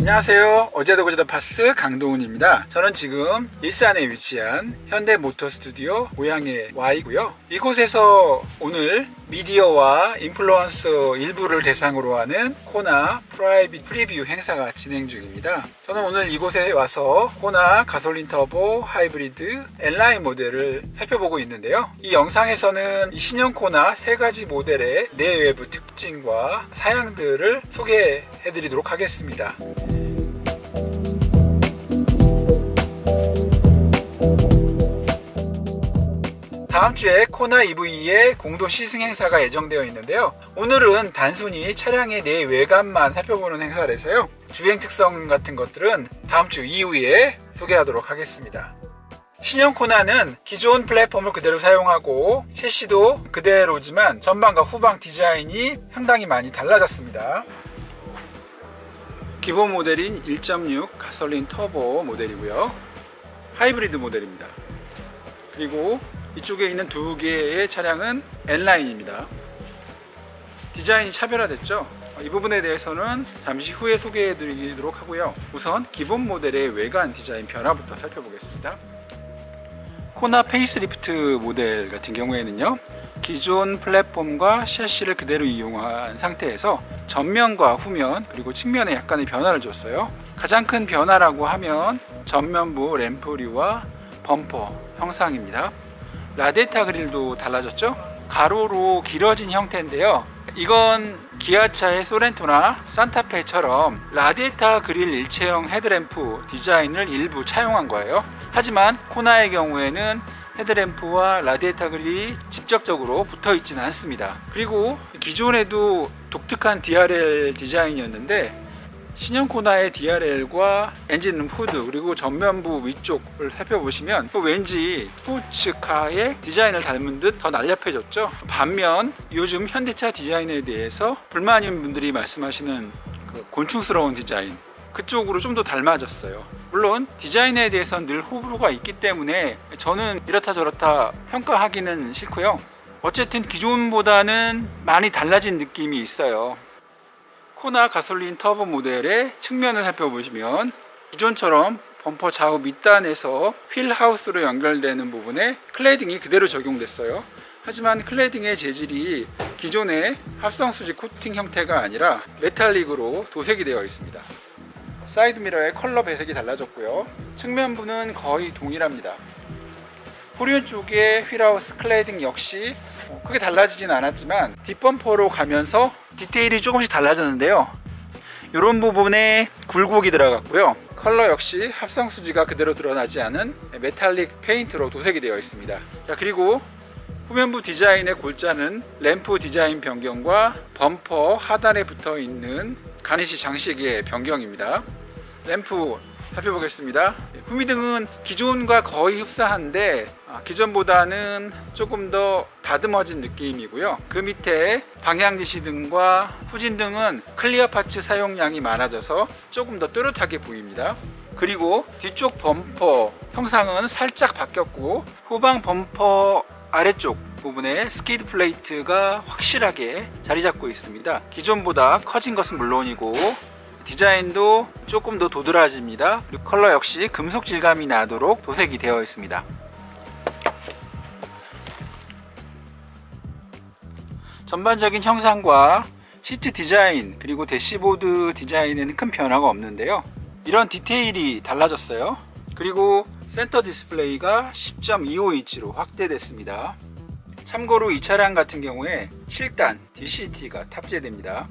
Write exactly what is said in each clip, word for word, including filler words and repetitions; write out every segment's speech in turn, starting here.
안녕하세요. 어제도 그제도 파스 강동훈입니다. 저는 지금 일산에 위치한 현대모터 스튜디오 고향의 Y고요. 이곳에서 오늘 미디어와 인플루언서 일부를 대상으로 하는 코나 프라이빗 프리뷰 행사가 진행 중입니다. 저는 오늘 이곳에 와서 코나 가솔린 터보 하이브리드 N라인 모델을 살펴보고 있는데요. 이 영상에서는 이 신형 코나 세 가지 모델의 내외부 특징과 사양들을 소개해 드리도록 하겠습니다. 다음 주에 코나 이브이의 공도 시승 행사가 예정되어 있는데요. 오늘은 단순히 차량의 내외관만 살펴보는 행사라서요. 주행 특성 같은 것들은 다음 주 이후에 소개하도록 하겠습니다. 신형 코나는 기존 플랫폼을 그대로 사용하고 셰시도 그대로지만 전방과 후방 디자인이 상당히 많이 달라졌습니다. 기본 모델인 일 점 육 가솔린 터보 모델이고요. 하이브리드 모델입니다. 그리고 이쪽에 있는 두 개의 차량은 N라인입니다. 디자인이 차별화됐죠. 이 부분에 대해서는 잠시 후에 소개해 드리도록 하고요. 우선 기본 모델의 외관 디자인 변화부터 살펴보겠습니다. 코나 페이스리프트 모델 같은 경우에는요, 기존 플랫폼과 셰시를 그대로 이용한 상태에서 전면과 후면 그리고 측면에 약간의 변화를 줬어요. 가장 큰 변화라고 하면 전면부 램프류와 범퍼 형상입니다. 라디에이터 그릴도 달라졌죠. 가로로 길어진 형태인데요. 이건 기아차의 소렌토나 산타페처럼 라디에이터 그릴 일체형 헤드램프 디자인을 일부 차용한 거예요. 하지만 코나의 경우에는 헤드램프와 라디에이터 그릴이 직접적으로 붙어 있지는 않습니다. 그리고 기존에도 독특한 디알엘 디자인이었는데 신형 코나의 디알엘과 엔진 후드 그리고 전면부 위쪽을 살펴보시면 왠지 스포츠카의 디자인을 닮은 듯 더 날렵해졌죠. 반면 요즘 현대차 디자인에 대해서 불만인 분들이 말씀하시는 그 곤충스러운 디자인, 그쪽으로 좀 더 닮아졌어요. 물론 디자인에 대해서는 늘 호불호가 있기 때문에 저는 이렇다 저렇다 평가하기는 싫고요. 어쨌든 기존보다는 많이 달라진 느낌이 있어요. 코나 가솔린 터보 모델의 측면을 살펴보시면 기존처럼 범퍼 좌우 밑단에서 휠하우스로 연결되는 부분에 클레이딩이 그대로 적용됐어요. 하지만 클레이딩의 재질이 기존의 합성수지 코팅 형태가 아니라 메탈릭으로 도색이 되어 있습니다. 사이드미러의 컬러 배색이 달라졌고요. 측면부는 거의 동일합니다. 후륜 쪽의 휠하우스 클레이딩 역시 크게 달라지진 않았지만 뒷범퍼로 가면서 디테일이 조금씩 달라졌는데요. 이런 부분에 굴곡이 들어갔고요. 컬러 역시 합성수지가 그대로 드러나지 않은 메탈릭 페인트로 도색이 되어 있습니다. 자, 그리고 후면부 디자인의 골자는 램프 디자인 변경과 범퍼 하단에 붙어 있는 가니시 장식의 변경입니다. 램프 살펴보겠습니다. 후미등은 기존과 거의 흡사한데 기존보다는 조금 더 다듬어진 느낌이고요. 그 밑에 방향지시등과 후진등은 클리어 파츠 사용량이 많아져서 조금 더 또렷하게 보입니다. 그리고 뒤쪽 범퍼 형상은 살짝 바뀌었고 후방 범퍼 아래쪽 부분에 스키드 플레이트가 확실하게 자리 잡고 있습니다. 기존보다 커진 것은 물론이고 디자인도 조금 더 도드라집니다. 그리고 컬러 역시 금속 질감이 나도록 도색이 되어 있습니다. 전반적인 형상과 시트 디자인 그리고 대시보드 디자인에는 큰 변화가 없는데요. 이런 디테일이 달라졌어요. 그리고 센터 디스플레이가 십 점 이오 인치로 확대됐습니다. 참고로 이 차량 같은 경우에 칠 단 디씨티가 탑재됩니다.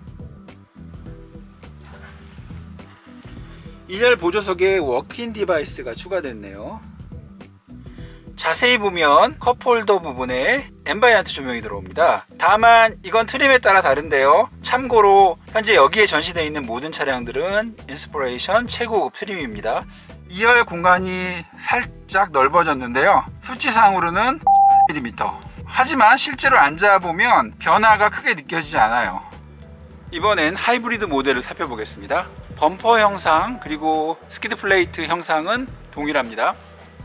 일열 보조석에 워크인 디바이스가 추가됐네요. 자세히 보면 컵홀더 부분에 앰바이언트 조명이 들어옵니다. 다만 이건 트림에 따라 다른데요. 참고로 현재 여기에 전시되어 있는 모든 차량들은 인스피레이션 최고급 트림입니다. 이열 공간이 살짝 넓어졌는데요. 수치상으로는 십팔 밀리미터. 하지만 실제로 앉아보면 변화가 크게 느껴지지 않아요. 이번엔 하이브리드 모델을 살펴보겠습니다. 범퍼 형상 그리고 스키드 플레이트 형상은 동일합니다.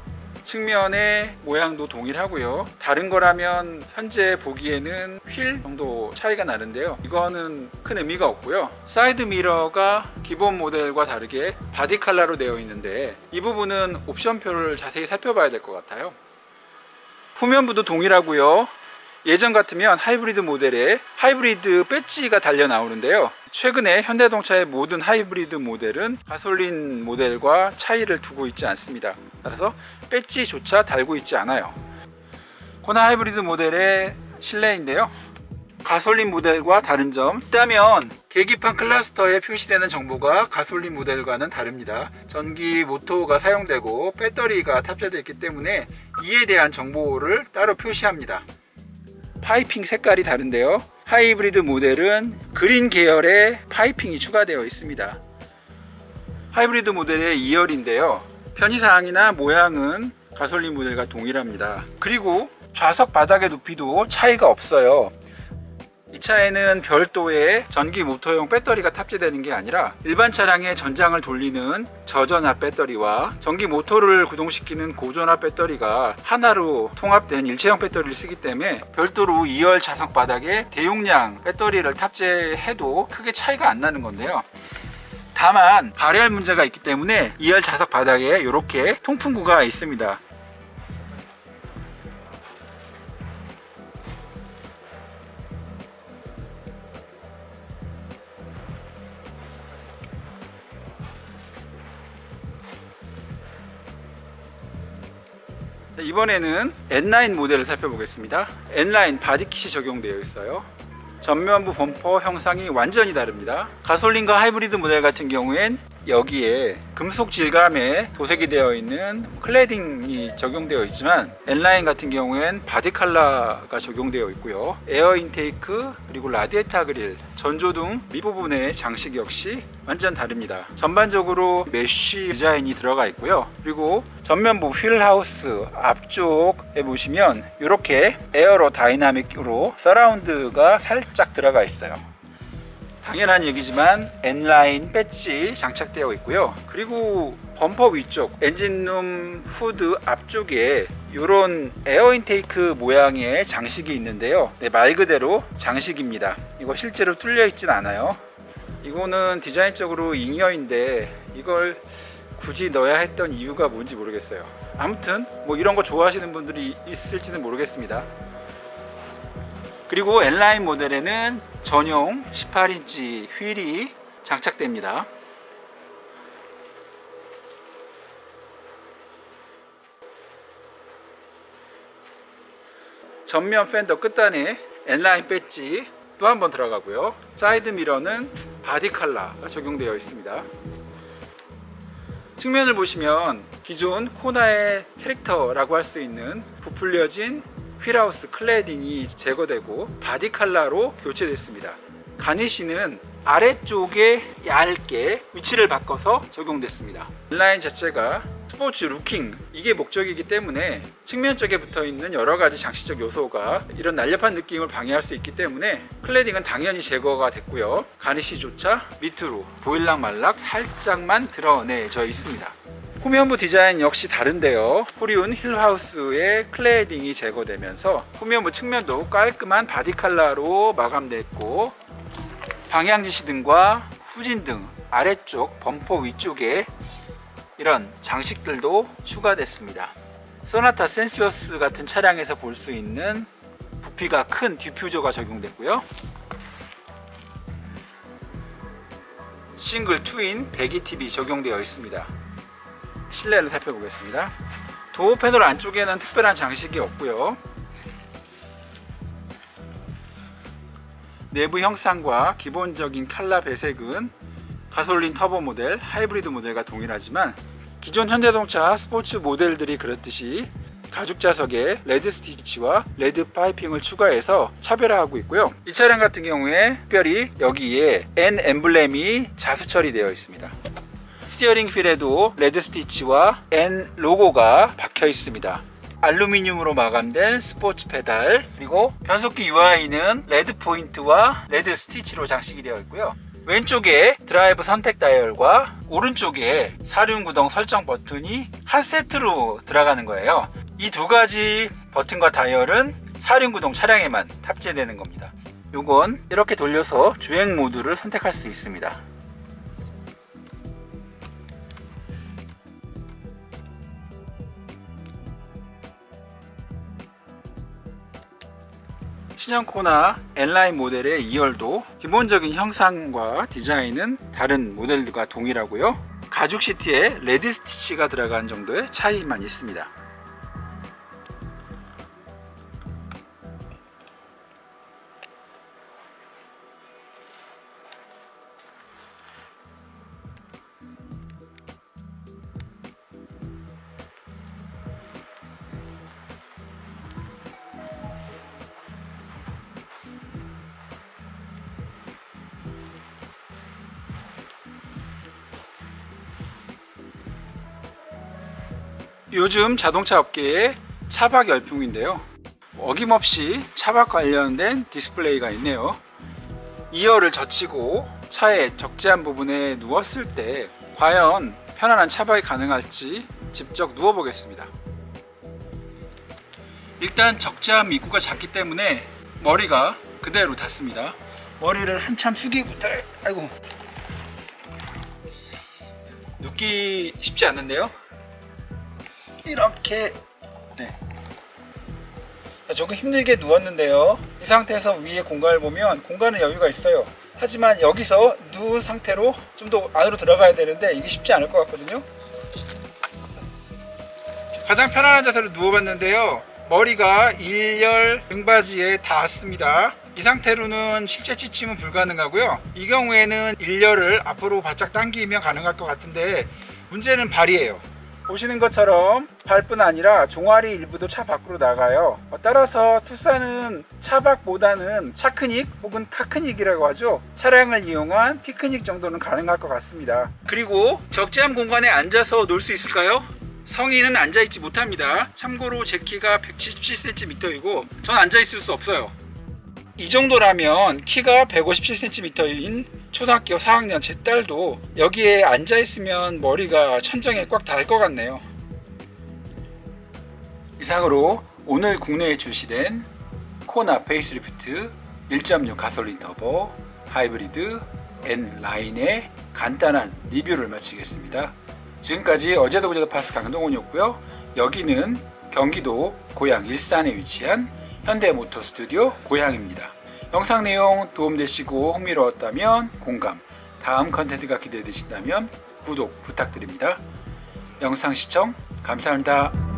측면의 모양도 동일하고요. 다른 거라면 현재 보기에는 휠 정도 차이가 나는데요, 이거는 큰 의미가 없고요. 사이드 미러가 기본 모델과 다르게 바디 컬러로 되어 있는데 이 부분은 옵션표를 자세히 살펴봐야 될 것 같아요. 후면부도 동일하고요. 예전 같으면 하이브리드 모델에 하이브리드 배지가 달려 나오는데요, 최근에 현대자동차의 모든 하이브리드 모델은 가솔린 모델과 차이를 두고 있지 않습니다. 따라서 배지조차 달고 있지 않아요. 코나 하이브리드 모델의 실내인데요, 가솔린 모델과 다른 점 있다면 계기판 클러스터에 표시되는 정보가 가솔린 모델과는 다릅니다. 전기 모터가 사용되고 배터리가 탑재되어 있기 때문에 이에 대한 정보를 따로 표시합니다. 파이핑 색깔이 다른데요, 하이브리드 모델은 그린 계열의 파이핑이 추가되어 있습니다. 하이브리드 모델의 이 열인데요, 편의사항이나 모양은 가솔린 모델과 동일합니다. 그리고 좌석 바닥의 높이도 차이가 없어요. 이 차에는 별도의 전기 모터용 배터리가 탑재되는 게 아니라 일반 차량의 전장을 돌리는 저전압 배터리와 전기 모터를 구동시키는 고전압 배터리가 하나로 통합된 일체형 배터리를 쓰기 때문에 별도로 이 열 좌석 바닥에 대용량 배터리를 탑재해도 크게 차이가 안 나는 건데요, 다만 발열 문제가 있기 때문에 이 열 좌석 바닥에 이렇게 통풍구가 있습니다. 이번에는 엔 라인 모델을 살펴보겠습니다. 엔 라인 바디킷이 적용되어 있어요. 전면부 범퍼 형상이 완전히 다릅니다. 가솔린과 하이브리드 모델 같은 경우엔 여기에 금속 질감에 도색이 되어 있는 클래딩이 적용되어 있지만 엔 라인 같은 경우엔 바디 컬러가 적용되어 있고요. 에어 인테이크 그리고 라디에이터 그릴, 전조등 밑부분의 장식 역시 완전 다릅니다. 전반적으로 메쉬 디자인이 들어가 있고요. 그리고 전면부 휠하우스 앞쪽에 보시면 이렇게 에어로 다이나믹으로 서라운드가 살짝 들어가 있어요. 당연한 얘기지만 엔 라인 배지 장착되어 있고요. 그리고 범퍼 위쪽 엔진룸 후드 앞쪽에 이런 에어 인테이크 모양의 장식이 있는데요, 네, 말 그대로 장식입니다. 이거 실제로 뚫려 있진 않아요. 이거는 디자인적으로 잉여인데 이걸 굳이 넣어야 했던 이유가 뭔지 모르겠어요. 아무튼 뭐 이런 거 좋아하시는 분들이 있을지는 모르겠습니다. 그리고 엔 라인 모델에는 전용 십팔 인치 휠이 장착됩니다. 전면 팬더 끝단에 엔 라인 배지 또 한 번 들어가고요. 사이드 미러는 바디 컬러가 적용되어 있습니다. 측면을 보시면 기존 코나의 캐릭터라고 할 수 있는 부풀려진 휠하우스 클래딩이 제거되고 바디 컬러로 교체됐습니다. 가니쉬는 아래쪽에 얇게 위치를 바꿔서 적용됐습니다. 인라인 자체가 스포츠 루킹, 이게 목적이기 때문에 측면 쪽에 붙어있는 여러가지 장식적 요소가 이런 날렵한 느낌을 방해할 수 있기 때문에 클래딩은 당연히 제거가 됐고요. 가니쉬조차 밑으로 보일락말락 살짝만 드러내져 있습니다. 후면부 디자인 역시 다른데요, 후리온 휠하우스의 클래딩이 제거되면서 후면부 측면도 깔끔한 바디 컬러로 마감됐고, 방향지시등과 후진등 아래쪽 범퍼 위쪽에 이런 장식들도 추가됐습니다. 소나타 센시어스 같은 차량에서 볼 수 있는 부피가 큰 디퓨저가 적용됐고요. 싱글 트윈 배기 팁이 적용되어 있습니다. 실내를 살펴보겠습니다. 도어 패널 안쪽에는 특별한 장식이 없고요. 내부 형상과 기본적인 컬러 배색은 가솔린 터보 모델, 하이브리드 모델과 동일하지만 기존 현대자동차 스포츠 모델들이 그렇듯이 가죽 자석에 레드 스티치와 레드 파이핑을 추가해서 차별화하고 있고요. 이 차량 같은 경우에 특별히 여기에 N 엠블렘이 자수 처리되어 있습니다. 스티어링 휠에도 레드 스티치와 N 로고가 박혀 있습니다. 알루미늄으로 마감된 스포츠 페달, 그리고 변속기 유아이는 레드 포인트와 레드 스티치로 장식이 되어 있고요. 왼쪽에 드라이브 선택 다이얼과 오른쪽에 사륜구동 설정 버튼이 한 세트로 들어가는 거예요. 이 두 가지 버튼과 다이얼은 사륜구동 차량에만 탑재되는 겁니다. 요건 이렇게 돌려서 주행 모드를 선택할 수 있습니다. 신형 코나 N라인 모델의 이 열도 기본적인 형상과 디자인은 다른 모델들과 동일하고요. 가죽 시트에 레드 스티치가 들어간 정도의 차이만 있습니다. 요즘 자동차 업계의 차박 열풍인데요. 어김없이 차박 관련된 디스플레이가 있네요. 이 열을 젖히고 차의 적재한 부분에 누웠을 때 과연 편안한 차박이 가능할지 직접 누워 보겠습니다. 일단 적재함 입구가 작기 때문에 머리가 그대로 닿습니다. 머리를 한참 숙이고, 아이고, 눕기 쉽지 않는데요. 이렇게, 네, 조금 힘들게 누웠는데요. 이 상태에서 위에 공간을 보면 공간은 여유가 있어요. 하지만 여기서 누운 상태로 좀 더 안으로 들어가야 되는데 이게 쉽지 않을 것 같거든요. 가장 편안한 자세로 누워봤는데요. 머리가 일열 등받이에 닿았습니다. 이 상태로는 실제 취침은 불가능하고요. 이 경우에는 일열을 앞으로 바짝 당기면 가능할 것 같은데 문제는 발이에요. 보시는 것처럼 발뿐 아니라 종아리 일부도 차 밖으로 나가요. 따라서 투싼은 차박보다는 차크닉 혹은 카크닉이라고 하죠. 차량을 이용한 피크닉 정도는 가능할 것 같습니다. 그리고 적재함 공간에 앉아서 놀 수 있을까요? 성인은 앉아있지 못합니다. 참고로 제 키가 백칠십칠 센티미터이고 전 앉아있을 수 없어요. 이 정도라면 키가 백오십칠 센티미터인 초등학교 사 학년 제 딸도 여기에 앉아있으면 머리가 천장에 꽉 닿을 것 같네요. 이상으로 오늘 국내에 출시된 코나 페이스리프트 일 점 육 가솔린 터보 하이브리드 N라인의 간단한 리뷰를 마치겠습니다. 지금까지 어제도 그제도 파스 강동원이었고요. 여기는 경기도 고양 일산에 위치한 현대모터 스튜디오 고양입니다. 영상 내용 도움되시고 흥미로웠다면 공감, 다음 컨텐츠가 기대되신다면 구독 부탁드립니다. 영상 시청 감사합니다.